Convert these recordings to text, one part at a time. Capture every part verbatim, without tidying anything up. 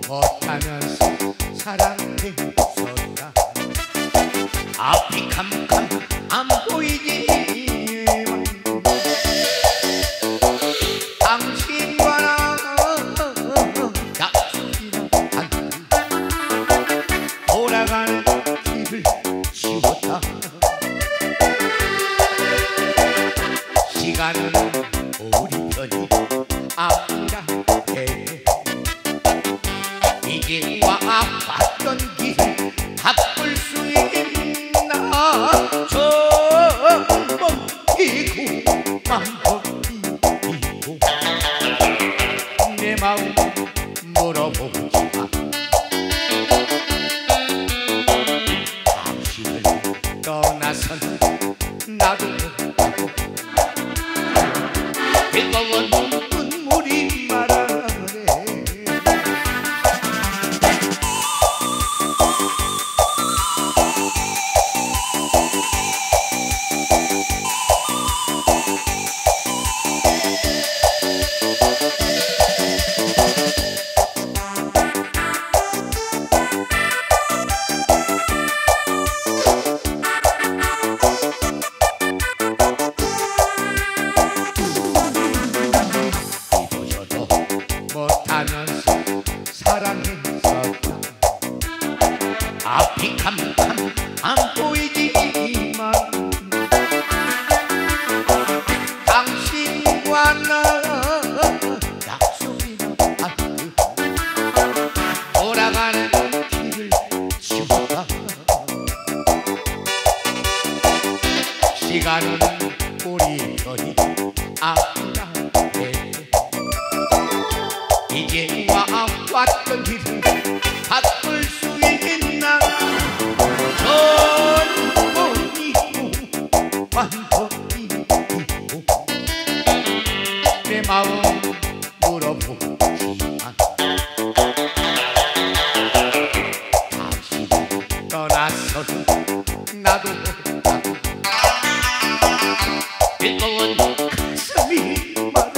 못하면서 사랑했었다. 앞이 캄캄 안 보이지만 당신과 나 약속이라 한 돌아가는 길을 지웠다. 시간은 우리 편이 아니라 해. 이제 와 봤던 길 바꿀 수 있나. 저 멈히고 맘버리고 내 마음 물어보지 마. 당신을 떠나선 나도 못하고 뜨거운 눈물이 말하네. 못하면서 사랑했었다. 앞이 캄캄 안 보이지만 당신과 나 약속이라 하듯 돌아가는 길을 지웠다. 시간은 우리 편이 아니라 해. 이제 와 왔던 길을 바꿀 수 있나. 전번이고 완번이고 내 마음 물어보지만 당신이 떠나서도 나도 못하고 뜨거운 가슴이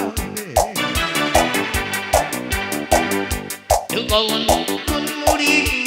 말하네. 뜨거운 눈물이